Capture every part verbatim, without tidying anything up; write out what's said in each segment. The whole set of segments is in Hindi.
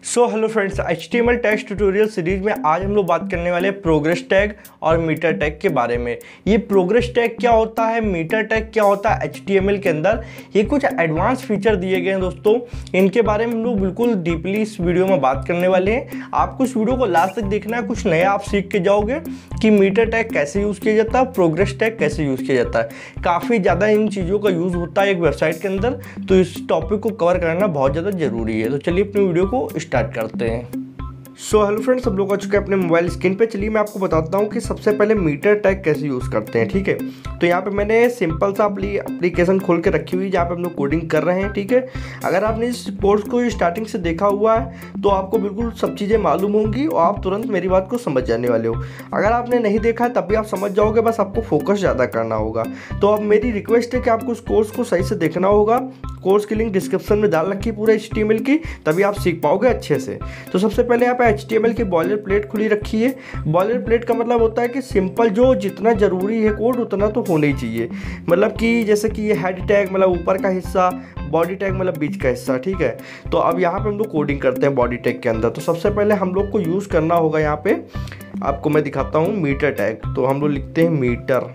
सो hello friends, H T M L tag tutorial series में आज हम लोग बात करने वाले हैं प्रोग्रेस टैग और मीटर टैग के बारे में। ये प्रोग्रेस टैग क्या होता है, मीटर टैग क्या होता है एच टी एम एल के अंदर, ये कुछ एडवांस फीचर दिए गए हैं दोस्तों। इनके बारे में हम लोग बिल्कुल डीपली इस वीडियो में बात करने वाले हैं। आपको इस वीडियो को लास्ट तक देखना है, कुछ नया आप सीख के जाओगे कि मीटर टैग कैसे यूज़ किया जाता है, प्रोग्रेस टैग कैसे यूज़ किया जाता है। काफ़ी ज़्यादा इन चीज़ों का यूज़ होता है एक वेबसाइट के अंदर, तो इस टॉपिक को कवर करना बहुत ज़्यादा ज़रूरी है। तो चलिए अपनी वीडियो को स्टार्ट करते हैं। सो हेलो फ्रेंड्स, सब लोग आ चुके हैं अपने मोबाइल स्क्रीन पे। चलिए मैं आपको बताता हूँ कि सबसे पहले मीटर टैग कैसे यूज़ करते हैं। ठीक है, तो यहाँ पे मैंने सिंपल सा अपनी एप्लीकेशन खोल के रखी हुई है जहाँ पे हम लोग कोडिंग कर रहे हैं। ठीक है, अगर आपने इस कोर्स को स्टार्टिंग से देखा हुआ है तो आपको बिल्कुल सब चीज़ें मालूम होंगी और आप तुरंत मेरी बात को समझ जाने वाले हो। अगर आपने नहीं देखा है तब भी आप समझ जाओगे, बस आपको फोकस ज़्यादा करना होगा। तो अब मेरी रिक्वेस्ट है कि आपको उस कोर्स को सही से देखना होगा। कोर्स की लिंक डिस्क्रिप्शन में डाल रखी है पूरा एच टी एम एल की, तभी आप सीख पाओगे अच्छे से। तो सबसे पहले यहाँ पे एच टी एम एल की बॉयलर प्लेट खुली रखी है। बॉयलर प्लेट का मतलब होता है कि सिंपल जो जितना ज़रूरी है कोड उतना तो होना ही चाहिए। मतलब कि जैसे कि ये हेड टैग मतलब ऊपर का हिस्सा, बॉडी टैग मतलब बीच का हिस्सा। ठीक है, तो अब यहाँ पे हम लोग कोडिंग करते हैं बॉडी टैग के अंदर। तो सबसे पहले हम लोग को यूज़ करना होगा, यहाँ पे आपको मैं दिखाता हूँ मीटर टैग। तो हम लोग लिखते हैं मीटर,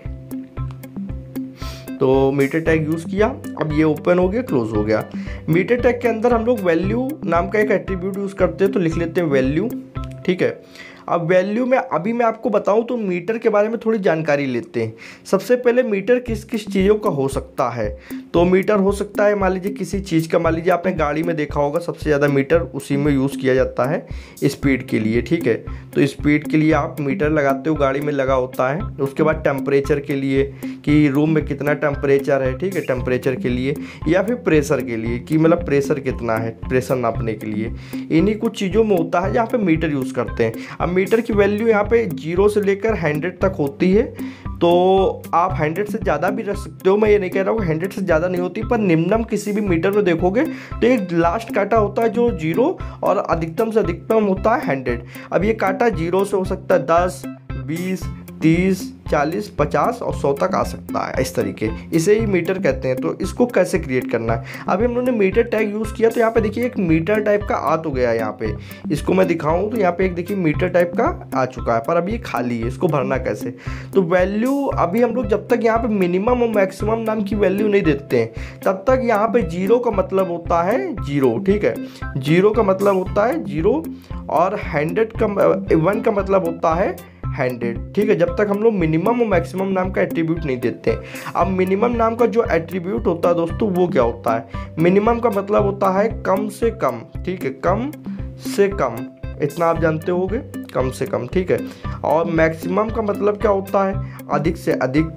तो मीटर टैग यूज़ किया। अब ये ओपन हो गया, क्लोज हो गया। मीटर टैग के अंदर हम लोग वैल्यू नाम का एक एट्रीब्यूट यूज़ करते हैं, तो लिख लेते हैं वैल्यू। ठीक है, अब वैल्यू में अभी मैं आपको बताऊं तो मीटर के बारे में थोड़ी जानकारी लेते हैं। सबसे पहले मीटर किस किस चीज़ों का हो सकता है। तो मीटर हो सकता है मान लीजिए किसी चीज़ का, मान लीजिए आपने गाड़ी में देखा होगा सबसे ज़्यादा मीटर उसी में यूज़ किया जाता है स्पीड के लिए। ठीक है, तो स्पीड के लिए आप मीटर लगाते हो, गाड़ी में लगा होता है। उसके बाद टेम्परेचर के लिए कि रूम में कितना टेम्परेचर है, ठीक है, टेम्परेचर के लिए, या फिर प्रेशर के लिए कि मतलब प्रेशर कितना है, प्रेशर नापने के लिए। इन्हीं कुछ चीज़ों में होता है जहाँ पे मीटर यूज़ करते हैं। अब मीटर की वैल्यू यहाँ पे जीरो से लेकर हंड्रेड तक होती है, तो आप हंड्रेड से ज़्यादा भी रख सकते हो। मैं ये नहीं कह रहा हूँ हंड्रेड से ज़्यादा नहीं होती, पर निम्नतम किसी भी मीटर में देखोगे तो एक लास्ट कांटा होता है जो जीरो, और अधिकतम से अधिकतम होता है हंड्रेड। अब ये कांटा जीरो से हो सकता है दस, बीस, तीस, चालीस, पचास और सौ तक आ सकता है, इस तरीके, इसे ही मीटर कहते हैं। तो इसको कैसे क्रिएट करना है, अभी हम लोगों ने मीटर टैग यूज़ किया तो यहाँ पे देखिए एक मीटर टाइप का आ तो गया है। यहाँ पे इसको मैं दिखाऊं तो यहाँ पे एक देखिए मीटर टाइप का आ चुका है, पर अभी ये खाली है, इसको भरना कैसे। तो वैल्यू अभी हम लोग जब तक यहाँ पे मिनिमम और मैक्सिमम नाम की वैल्यू नहीं देते हैं तब तक यहाँ पे जीरो का मतलब होता है जीरो। ठीक है, जीरो का मतलब होता है जीरो, और हंड्रेड का वन का मतलब होता है हंड्रेड। ठीक है, जब तक हम लोग मिनिमम और मैक्सिमम नाम का एट्रीब्यूट नहीं देते। अब मिनिमम नाम का जो एट्रीब्यूट होता है दोस्तों वो क्या होता है, मिनिमम का मतलब होता है कम से कम। ठीक है, कम से कम, इतना आप जानते होगे, कम से कम। ठीक है, और मैक्सिमम का मतलब क्या होता है, अधिक से अधिक।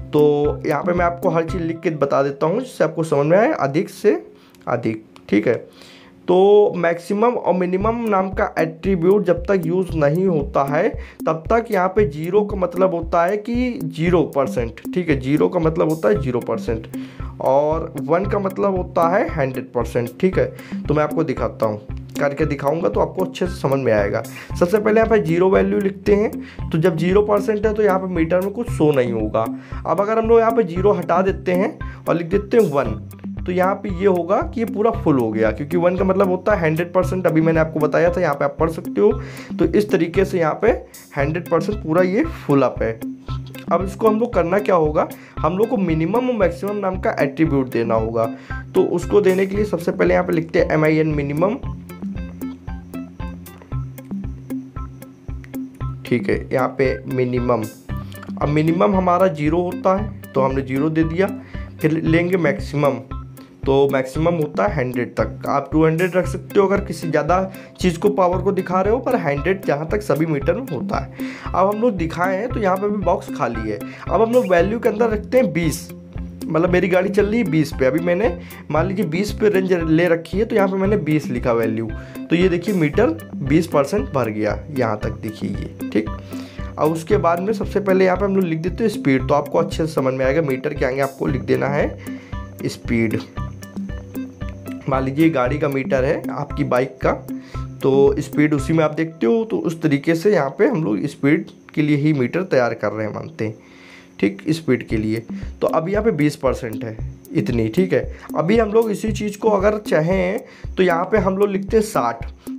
तो यहाँ पे मैं आपको हर चीज़ लिख के बता देता हूँ जिससे आपको समझ में आए, अधिक से अधिक। ठीक है, तो मैक्सिमम और मिनिमम नाम का एट्रीब्यूट जब तक यूज़ नहीं होता है तब तक यहाँ पे जीरो का मतलब होता है कि जीरो परसेंट। ठीक है, जीरो का मतलब होता है जीरो परसेंट, और वन का मतलब होता है हंड्रेड परसेंट। ठीक है, तो मैं आपको दिखाता हूँ, करके दिखाऊंगा तो आपको अच्छे से समझ में आएगा। सबसे पहले यहाँ पे जीरो वैल्यू लिखते हैं, तो जब जीरो परसेंट है तो यहाँ पे मीटर में कुछ शो नहीं होगा। अब अगर हम लोग यहाँ पे जीरो हटा देते हैं और लिख देते हैं वन, तो यहाँ पे ये होगा कि ये पूरा फुल हो गया, क्योंकि वन का मतलब होता है हंड्रेड परसेंट। अभी मैंने आपको बताया था, यहाँ पे आप पढ़ सकते हो। तो इस तरीके से यहाँ पे हंड्रेड परसेंट पूरा ये फुल अप है। अब इसको हम लोग करना क्या होगा, हम लोग को मिनिमम और मैक्सिमम नाम का एट्रीब्यूट देना होगा। तो उसको देने के लिए सबसे पहले यहाँ पे लिखते हैं एम आई एन मिनिमम। ठीक है, यहाँ पे मिनिमम, अब मिनिमम हमारा जीरो होता है तो हमने जीरो दे दिया। फिर लेंगे मैक्सिमम, तो मैक्सिमम होता है हंड्रेड तक। आप टू हंड्रेड रख सकते हो अगर किसी ज़्यादा चीज़ को पावर को दिखा रहे हो, पर हंड्रेड जहाँ तक सभी मीटर में होता है। अब हम लोग दिखाए हैं तो यहाँ पे भी बॉक्स खाली है। अब हम लोग वैल्यू के अंदर रखते हैं बीस, मतलब मेरी गाड़ी चल रही है बीस पे, अभी मैंने मान लीजिए बीस पे रेंज ले रखी है, तो यहाँ पे मैंने बीस लिखा वैल्यू। तो ये देखिए मीटर बीस परसेंट भर गया, यहाँ तक देखिए ये। ठीक, अब उसके बाद में सबसे पहले यहाँ पे हम लोग लिख देते हैं स्पीड, तो आपको अच्छे से समझ में आएगा। मीटर के आगे आपको लिख देना है स्पीड। मान लीजिए गाड़ी का मीटर है आपकी बाइक का, तो स्पीड उसी में आप देखते हो। तो उस तरीके से यहाँ पे हम लोग स्पीड के लिए ही मीटर तैयार कर रहे हैं, मानते हैं। ठीक, स्पीड के लिए तो अभी यहाँ पे बीस परसेंट है, इतनी। ठीक है, अभी हम लोग इसी चीज़ को अगर चाहें तो यहाँ पे हम लोग लिखते हैं साठ।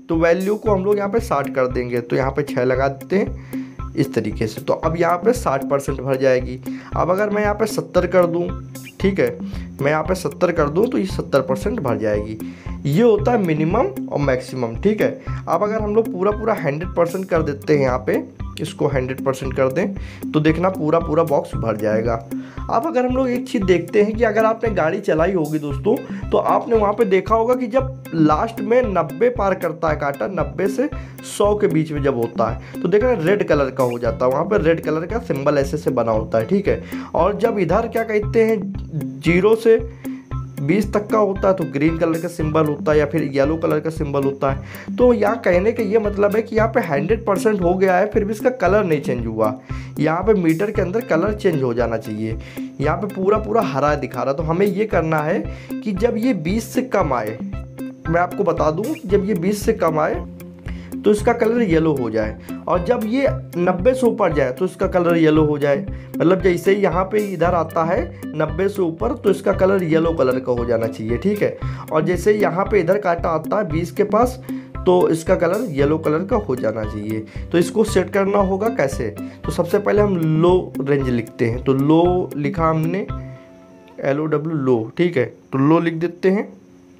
तो वैल्यू को हम लोग यहाँ पे साठ कर देंगे, तो यहाँ पे छः लगा देते हैं इस तरीके से। तो अब यहाँ पे साठ परसेंट भर जाएगी। अब अगर मैं यहाँ पे सत्तर कर दूँ, ठीक है, मैं यहाँ पे सत्तर कर दूँ तो ये सत्तर परसेंट भर जाएगी। ये होता है मिनिमम और मैक्सिमम, ठीक है। अब अगर हम लोग पूरा पूरा हंड्रेड परसेंट कर देते हैं, यहाँ पे इसको हंड्रेड परसेंट कर दें तो देखना पूरा पूरा बॉक्स भर जाएगा। अब अगर हम लोग एक चीज़ देखते हैं कि अगर आपने गाड़ी चलाई होगी दोस्तों, तो आपने वहाँ पे देखा होगा कि जब लास्ट में नब्बे पार करता है कांटा, नब्बे से सौ के बीच में जब होता है, तो देखना रेड कलर का हो जाता है, वहाँ पे रेड कलर का सिंबल ऐसे से बना होता है, ठीक है। और जब इधर क्या कहते हैं जीरो से बीस तक का होता है तो ग्रीन कलर का सिंबल होता है या फिर येलो कलर का सिंबल होता है। तो यहाँ कहने का ये मतलब है कि यहाँ पे हंड्रेड परसेंट हो गया है, फिर भी इसका कलर नहीं चेंज हुआ। यहाँ पे मीटर के अंदर कलर चेंज हो जाना चाहिए। यहाँ पे पूरा पूरा हरा दिखा रहा, तो हमें ये करना है कि जब ये बीस से कम आए, मैं आपको बता दूँ, जब ये बीस से कम आए तो इसका कलर येलो हो जाए, और जब ये नब्बे से ऊपर जाए तो इसका कलर येलो हो जाए। मतलब जैसे ही यहाँ पे इधर आता है नब्बे से ऊपर तो इसका कलर येलो कलर का हो जाना चाहिए, ठीक है। और जैसे यहाँ पे इधर कांटा आता है बीस के पास तो इसका कलर येलो कलर का हो जाना चाहिए। तो इसको सेट करना होगा कैसे, तो सबसे पहले हम लो रेंज लिखते हैं। तो लो लिखा हमने, एल ओ डब्ल्यू लो, ठीक है। तो लो लिख देते हैं।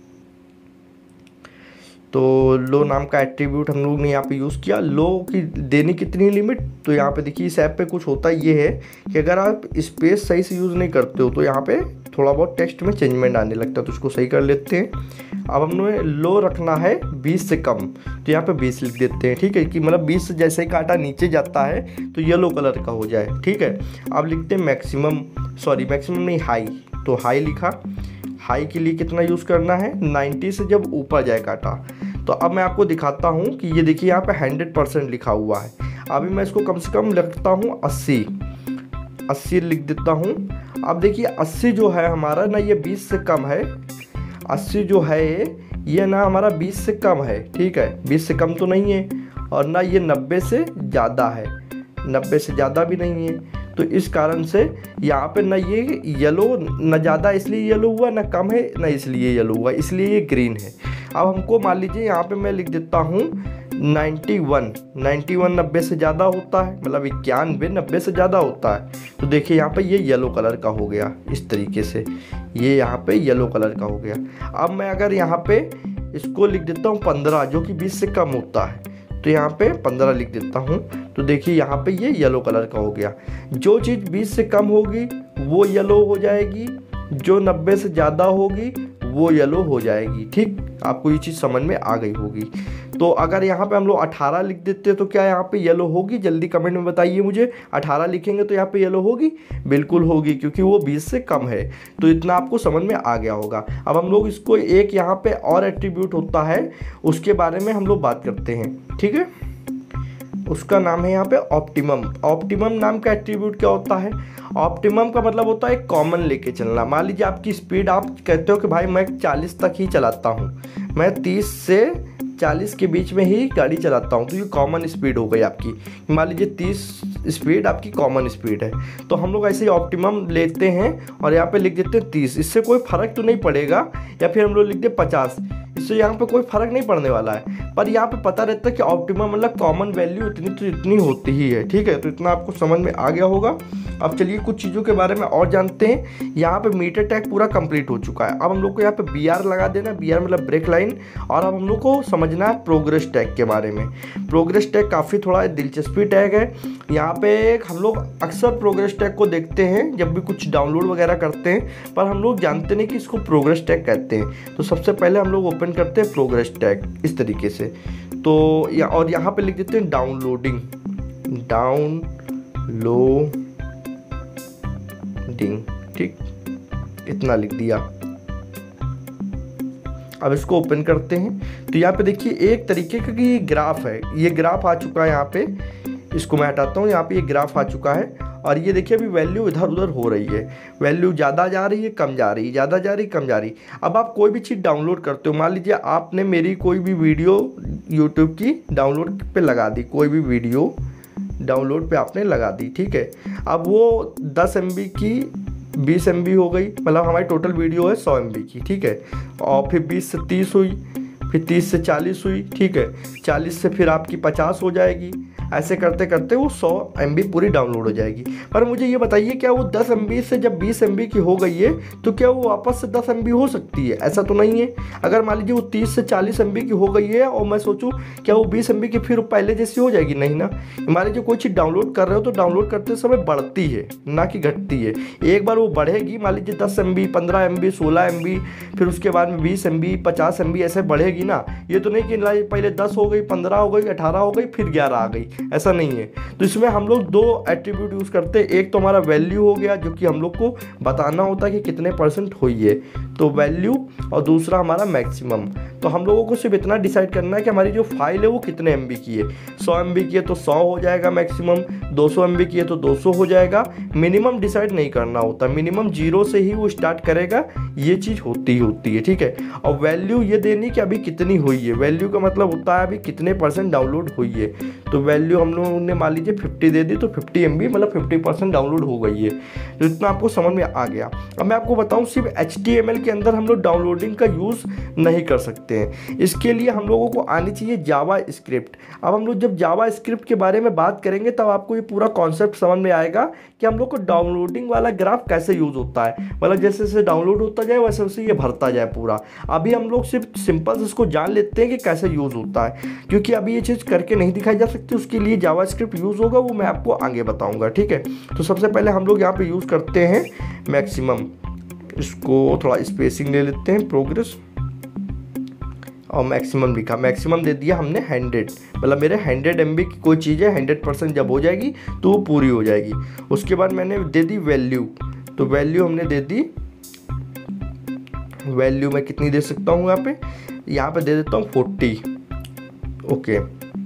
तो लो नाम का एट्रीब्यूट हम लोग ने यहाँ पे यूज़ किया। लो की देनी कितनी लिमिट, तो यहाँ पे देखिए इस ऐप पे कुछ होता ये है कि अगर आप स्पेस सही से यूज़ नहीं करते हो तो यहाँ पे थोड़ा बहुत टेक्स्ट में चेंजमेंट आने लगता है, तो उसको सही कर लेते हैं। अब हमने लो रखना है बीस से कम, तो यहाँ पे बीस लिख देते हैं, ठीक है, कि मतलब बीस से जैसे ही कांटा नीचे जाता है तो येलो कलर का हो जाए, ठीक है। अब लिखते हैं मैक्सिमम, सॉरी मैक्सिमम नहीं हाई, तो हाई लिखा। हाई के लिए कितना यूज़ करना है, नब्बे से जब ऊपर जाए कांटा। तो अब मैं आपको दिखाता हूँ कि ये देखिए यहाँ पे हंड्रेड परसेंट लिखा हुआ है। अभी मैं इसको कम से कम लिखता हूँ अस्सी, अस्सी लिख देता हूँ। अब देखिए अस्सी जो है हमारा ना, ये बीस से कम है। अस्सी जो है ये ना हमारा बीस से कम है, ठीक है, बीस से कम तो नहीं है, और ना ये नब्बे से ज़्यादा है, नब्बे से ज़्यादा भी नहीं है। तो इस कारण से यहाँ पे ना ये येलो, न ज़्यादा इसलिए येलो हुआ, ना कम है ना इसलिए येलो हुआ, इसलिए ये ग्रीन है। अब हमको मान लीजिए यहाँ पे मैं लिख देता हूँ नाइन्टी वन, नाइन्टी वन नब्बे से ज़्यादा होता है, मतलब इक्यानवे नब्बे से ज़्यादा होता है। तो देखिए यहाँ पे ये येलो कलर का हो गया, इस तरीके से ये यहाँ पे येलो कलर का हो गया। अब मैं अगर यहाँ पे इसको लिख देता हूँ पंद्रह, जो कि बीस से कम होता है, तो यहाँ पे पंद्रह लिख देता हूँ। तो देखिए यहाँ पे ये येलो कलर का हो गया। जो चीज़ बीस से कम होगी वो येलो हो जाएगी, जो नब्बे से ज़्यादा होगी वो येलो हो जाएगी, ठीक। आपको ये चीज़ समझ में आ गई होगी। तो अगर यहाँ पे हम लोग अठारह लिख देते तो क्या यहाँ पे येलो होगी, जल्दी कमेंट में बताइए मुझे। अठारह लिखेंगे तो यहाँ पे येलो होगी, बिल्कुल होगी, क्योंकि वो बीस से कम है। तो इतना आपको समझ में आ गया होगा। अब हम लोग इसको एक यहाँ पे और एट्रीब्यूट होता है, उसके बारे में हम लोग बात करते हैं, ठीक है। उसका नाम है यहाँ पे ऑप्टिमम। ऑप्टिमम नाम का एट्रीब्यूट क्या होता है, ऑप्टिमम का मतलब होता है कॉमन लेके चलना। मान लीजिए आपकी स्पीड, आप कहते हो कि भाई मैं चालीस तक ही चलाता हूँ, मैं तीस से चालीस के बीच में ही गाड़ी चलाता हूँ, तो ये कॉमन स्पीड हो गई आपकी। मान लीजिए तीस स्पीड आपकी कॉमन स्पीड है, तो हम लोग ऐसे ही ऑप्टिमम लेते हैं और यहाँ पे लिख देते हैं तीस। इससे कोई फ़र्क तो नहीं पड़ेगा, या फिर हम लोग लिख दे पचास, इससे यहाँ पे कोई फ़र्क नहीं पड़ने वाला है। पर यहाँ पे पता रहता है कि ऑप्टिमम मतलब कॉमन वैल्यू इतनी तो इतनी होती ही है, ठीक है। तो इतना आपको समझ में आ गया होगा। अब चलिए कुछ चीज़ों के बारे में और जानते हैं। यहाँ पे मीटर टैग पूरा कंप्लीट हो चुका है। अब हम लोग को यहाँ पे बी आर लगा देना, बी आर मतलब ब्रेक लाइन। और अब हम लोग को समझना है प्रोग्रेस टैग के बारे में। प्रोग्रेस टैग काफ़ी थोड़ा दिलचस्पी टैग है। यहाँ पे हम लोग अक्सर प्रोग्रेस टैग को देखते हैं जब भी कुछ डाउनलोड वगैरह करते हैं, पर हम लोग जानते नहीं कि इसको प्रोग्रेस टैग कहते हैं। तो सबसे पहले हम लोग ओपन करते हैं प्रोग्रेस टैग इस तरीके से। तो या और यहाँ पे लिख देते हैं डाउनलोडिंग, डाउनलोडिंग, ठीक, इतना लिख दिया। अब इसको ओपन करते हैं तो यहाँ पे देखिए एक तरीके का ये ग्राफ है, ये ग्राफ आ चुका है। यहाँ पे इसको मैं हटाता हूँ, यहाँ पे ये ग्राफ आ चुका है। और ये देखिए अभी वैल्यू इधर उधर हो रही है, वैल्यू ज़्यादा जा रही है, कम जा रही है, ज़्यादा जा रही है, कम जा रही है। अब आप कोई भी चीज़ डाउनलोड करते हो, मान लीजिए आपने मेरी कोई भी वीडियो यूट्यूब की डाउनलोड पे लगा दी, कोई भी वीडियो डाउनलोड पे आपने लगा दी, ठीक है। अब वो दस एम बी की बीस एम बी हो गई, मतलब हमारी टोटल वीडियो है सौ एम बी की, ठीक है। और फिर बीस से तीस हुई, फिर तीस से चालीस हुई, ठीक है, चालीस से फिर आपकी पचास हो जाएगी। ऐसे करते करते वो सौ एम बी पूरी डाउनलोड हो जाएगी। पर मुझे ये बताइए, क्या वो दस एम बी से जब बीस एम बी की हो गई है तो क्या वो वापस से दस एम बी हो सकती है? ऐसा तो नहीं है। अगर मान लीजिए वो तीस से चालीस एम बी की हो गई है और मैं सोचूं क्या वो बीस एम बी की फिर पहले जैसी हो जाएगी? नहीं ना। मान लीजिए कोई चीज़ डाउनलोड कर रहे हो तो डाउनलोड करते समय बढ़ती है ना कि घटती है। एक बार वो बढ़ेगी, मान लीजिए दस एम बी, पंद्रह एम बी, सोलह एम बी, फिर उसके बाद में बीस एम बी, पचास एम बी, ऐसे बढ़ेगी ना। ये तो नहीं कि पहले दस हो गई, पंद्रह हो गई, अठारह हो गई, फिर ग्यारह आ गई, ऐसा नहीं है। तो इसमें हम लोग दो एट्रीब्यूट यूज़ करते हैं। एक तो हमारा वैल्यू हो गया, जो कि हम लोग को बताना होता है कि कितने परसेंट हुई है, तो वैल्यू, और दूसरा हमारा मैक्सिमम। तो हम लोगों को सिर्फ इतना डिसाइड करना है कि हमारी जो फाइल है वो कितने एम बी की है। सौ एम बी की है तो सौ हो जाएगा मैक्सिमम, दो सौ एम बी की है तो दो सौ हो जाएगा। मिनिमम डिसाइड नहीं करना होता, मिनिमम जीरो से ही वो स्टार्ट करेगा, ये चीज़ होती ही होती है, ठीक है। और वैल्यू ये देनी कि अभी कितनी हुई है। वैल्यू का मतलब होता है अभी कितने परसेंट डाउनलोड हुई है। तो वैल्यू हम लोगों ने मान लीजिए फिफ्टी दे दी, तो फिफ्टी एम बी मतलब फिफ्टी परसेंट डाउनलोड हो गई है। तो इतना आपको समझ में आ गया। अब मैं आपको बताऊं, सिर्फ एच टी एम एल के अंदर हम लोग डाउनलोडिंग का यूज़ नहीं कर सकते हैं। इसके लिए हम लोगों को आनी चाहिए जावा स्क्रिप्ट। अब हम लोग जब जावा स्क्रिप्ट के बारे में बात करेंगे तब आपको ये पूरा कॉन्सेप्ट समझ में आएगा कि हम लोग को डाउनलोडिंग वाला ग्राफ कैसे यूज़ होता है। मतलब जैसे जैसे डाउनलोड होता जाए वैसे वैसे ये भरता जाए पूरा। अभी हम लोग सिर्फ सिंपल इसको जान लेते हैं कि कैसे यूज़ होता है, क्योंकि अभी ये चीज़ करके नहीं दिखाई जा सकती। उसके लिए जावा स्क्रिप्ट यूज़ होगा, वो मैं आपको आगे बताऊंगा, ठीक है। तो सबसे पहले हम लोग यहाँ पे यूज़ करते हैं मैक्सिमम। इसको थोड़ा स्पेसिंग ले लेते हैं, प्रोग्रेस, और मैक्सिमम लिखा, मैक्सिमम दे दिया हमने हंड्रेड। मतलब मेरे हंड्रेड एम बी की कोई चीज़ है, हंड्रेड परसेंट जब हो जाएगी तो वो पूरी हो जाएगी। उसके बाद मैंने दे दी वैल्यू, तो वैल्यू हमने दे दी, वैल्यू मैं कितनी दे सकता हूँ यहाँ पे, यहाँ पे दे देता हूँ फोर्टी, ओके।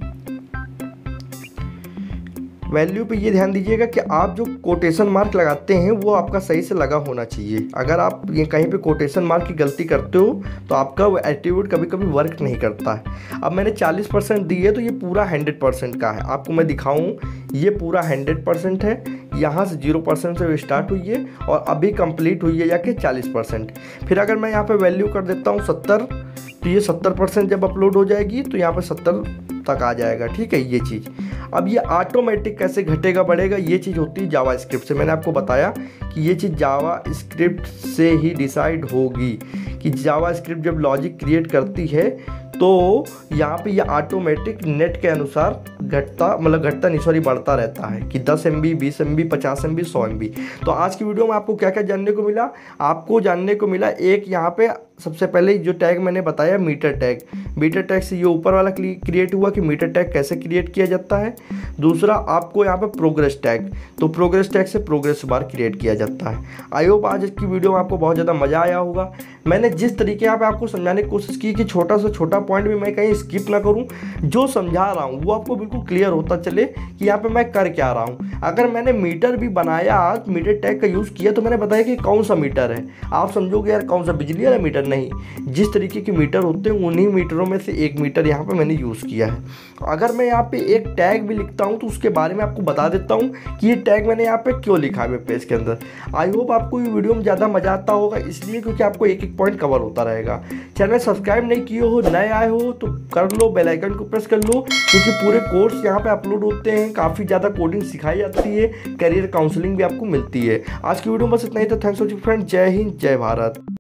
वैल्यू पे ये ध्यान दीजिएगा कि आप जो कोटेशन मार्क लगाते हैं वो आपका सही से लगा होना चाहिए। अगर आप ये कहीं पे कोटेशन मार्क की गलती करते हो तो आपका वो एट्रीब्यूट कभी कभी वर्क नहीं करता है। अब मैंने चालीस परसेंट दी है तो ये पूरा हंड्रेड परसेंट का है। आपको मैं दिखाऊं, ये पूरा हंड्रेड परसेंट है, यहाँ से जीरो परसेंट से स्टार्ट हुई है और अभी कंप्लीट हुई है जाके चालीस परसेंट। फिर अगर मैं यहाँ पर वैल्यू कर देता हूँ सत्तर, तो ये सत्तर परसेंट जब अपलोड हो जाएगी तो यहाँ पर सत्तर तक आ जाएगा, ठीक है, ये चीज़। अब ये ऑटोमेटिक कैसे घटेगा बढ़ेगा, ये चीज़ होती है जावा स्क्रिप्ट से। मैंने आपको बताया कि ये चीज़ जावा स्क्रिप्ट से ही डिसाइड होगी कि जावा स्क्रिप्ट जब लॉजिक क्रिएट करती है तो यहाँ पे ये यह ऑटोमेटिक नेट के अनुसार घटता, मतलब घटता नहीं सॉरी बढ़ता रहता है कि दस एम बी, बीस एम बी, पचास एम बी, सौ एम बी। तो आज की वीडियो में आपको क्या क्या जानने को मिला? आपको जानने को मिला एक यहाँ पे सबसे पहले जो टैग मैंने बताया मीटर टैग, मीटर टैग से ये ऊपर वाला क्रिएट हुआ कि मीटर टैग कैसे क्रिएट किया जाता है। दूसरा आपको यहाँ पे प्रोग्रेस टैग, तो प्रोग्रेस टैग से प्रोग्रेस बार क्रिएट किया जाता है। आई होप आज की वीडियो में आपको बहुत ज़्यादा मज़ा आया होगा। मैंने जिस तरीके यहाँ पे आपको समझाने की कोशिश की कि छोटा से छोटा पॉइंट भी मैं कहीं स्किप ना करूँ, जो समझा रहा हूँ वो आपको बिल्कुल क्लियर होता चले कि यहाँ पे मैं कर क्या रहा हूँ। अगर मैंने मीटर भी बनाया, मीटर टैग का यूज़ किया, तो मैंने बताया कि कौन सा मीटर है। आप समझोगे यार कौन सा बिजली वाला मीटर, नहीं, जिस तरीके के मीटर होते हैं उन्हीं मीटरों में से एक मीटर यहाँ पे मैंने यूज़ किया है। अगर मैं यहाँ पे एक टैग भी लिखता हूँ तो उसके बारे में आपको बता देता हूँ कि ये टैग मैंने यहाँ पे क्यों लिखा है वेब पेज के अंदर। आई होप आपको ये वीडियो में ज़्यादा मजा आता होगा, इसलिए क्योंकि आपको एक एक पॉइंट कवर होता रहेगा। चैनल सब्सक्राइब नहीं किए हो, नए आए हो तो कर लो, बेल आइकन को प्रेस कर लो, क्योंकि पूरे कोर्स यहाँ पे अपलोड होते हैं, काफ़ी ज़्यादा कोडिंग सिखाई जाती है, करियर काउंसलिंग भी आपको मिलती है। आज की वीडियो में बस इतना ही था। थैंक्स फॉर फ्रेंड, जय हिंद, जय भारत।